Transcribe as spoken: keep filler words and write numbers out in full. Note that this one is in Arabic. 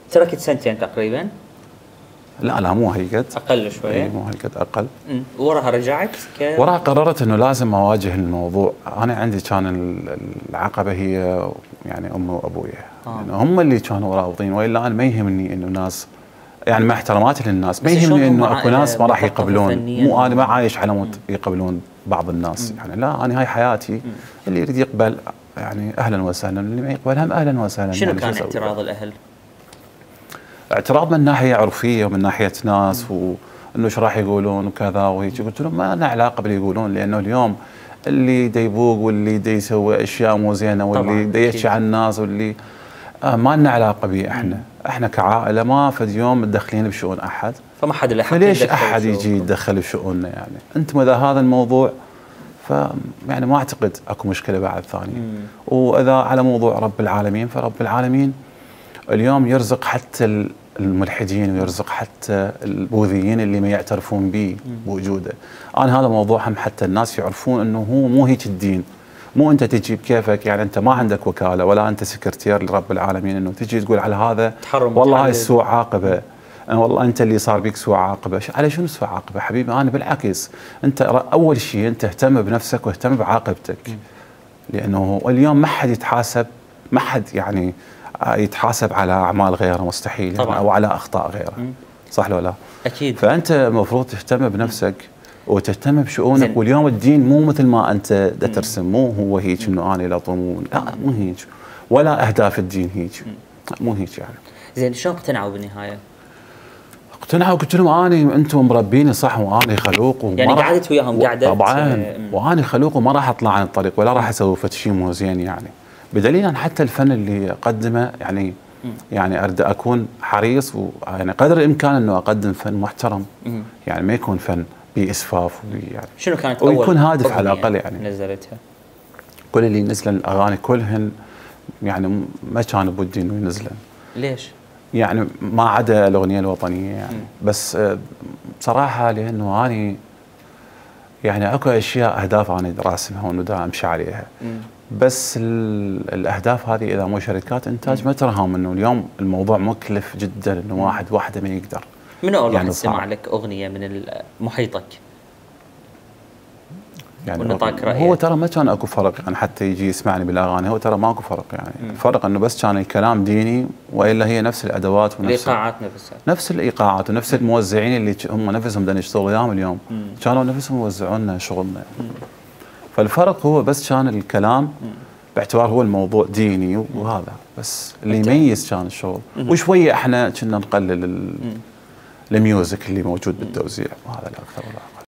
تركت سنتين تقريبا؟ لا لا مو هالقد، اقل شويه. اي مو هالقد، اقل. امم وراها رجعت ك... وراها قررت انه لازم اواجه الموضوع. انا عندي كان العقبه هي يعني امي وابوي، آه. يعني هم اللي كانوا رافضين، والا انا ما يهمني انه ناس، يعني مع احتراماتي للناس، ما يهمني انه اكو ناس ما راح يقبلون، مو انا ما عايش على مود يقبلون بعض الناس، مم. يعني لا انا هاي حياتي، مم. اللي يريد يقبل يعني اهلا وسهلا، اللي ما يقبل هم اهلا وسهلا. شنو يعني كان اعتراض الاهل؟ اعتراض من ناحيه عرفيه ومن ناحيه ناس، وانه ايش راح يقولون وكذا وهيك. قلت لهم ما لنا علاقه باللي يقولون، لانه اليوم اللي دا يبوق واللي دا يسوي اشياء مو زينه واللي دا يحكي عن الناس واللي آه ما لنا علاقه به. احنا مم. احنا كعائله ما فد يوم متدخلين بشؤون احد، فما حد له حق فليش احد يجي يتدخل بشؤوننا؟ يعني انتم اذا هذا الموضوع ف يعني ما اعتقد اكو مشكله بعد ثانيه. مم. واذا على موضوع رب العالمين، فرب العالمين اليوم يرزق حتى الملحدين ويرزق حتى البوذيين اللي ما يعترفون به بوجوده. انا هذا موضوع هم حتى الناس يعرفون انه هو مو هيك الدين، مو انت تجي بكيفك، يعني انت ما عندك وكاله ولا انت سكرتير لرب العالمين انه تجي تقول على هذا والله هاي سوء عاقبه، والله انت اللي صار بك سوء عاقبه. على شنو سوء عاقبه حبيبي؟ انا بالعكس، انت اول شيء انت اهتم بنفسك واهتم بعاقبتك، لانه اليوم ما حد يتحاسب، ما حد يعني يتحاسب على اعمال غيره مستحيل، يعني او على اخطاء غيره، صح ولا لا؟ اكيد. فانت المفروض تهتم بنفسك وتهتم بشؤونك. واليوم الدين مو مثل ما انت دا ترسم، مو هو هيك انه انا لا طمون، لا مو هيك، ولا اهداف الدين هيك، مو هيك يعني. زين شلون اقتنعوا بالنهايه؟ اقتنعوا، قلت لهم اني انتم مربيني صح وانا خلوق وما يعني قعدت وياهم قعدت طبعا، وانا خلوق وما راح اطلع عن الطريق ولا راح اسوي فد شيء مو زين يعني. بدليل ان حتى الفن اللي اقدمه يعني م. يعني اريد اكون حريص ويعني قدر الامكان انه اقدم فن محترم، م. يعني ما يكون فن باسفاف يعني. شنو كانت اول ويكون هادف على الاقل يعني. نزلتها؟ كل اللي ينزلن الاغاني كلهن يعني ما كانوا بودي انه ينزلن. ليش؟ يعني ما عدا الاغنيه الوطنيه يعني، م. بس بصراحه لانه اني يعني اكو اشياء اهداف انا راسمها وانه دا امشي عليها، م. بس الاهداف هذه اذا مو شركات انتاج ما ترهم انه اليوم الموضوع مكلف جدا، انه واحد واحده ما يقدر. من اول يعني واحد سمع لك اغنيه من محيطك؟ يعني هو ترى ما كان اكو فرق يعني حتى يجي يسمعني بالاغاني، هو ترى ماكو فرق يعني. مم. الفرق انه بس كان الكلام ديني، والا هي نفس الادوات ونفس الايقاعات نفسها، نفس الايقاعات ونفس مم. الموزعين اللي هم نفسهم بدنا يشتغلوا وياهم اليوم، مم. كانوا نفسهم يوزعون لنا شغلنا. مم. فالفرق هو بس كان الكلام، مم. باعتبار هو الموضوع ديني وهذا بس اللي يميز كان الشغل. مم. وشويه احنا كنا نقلل الميوزك اللي موجود بالتوزيع، وهذا لا اكثر ولا اقل.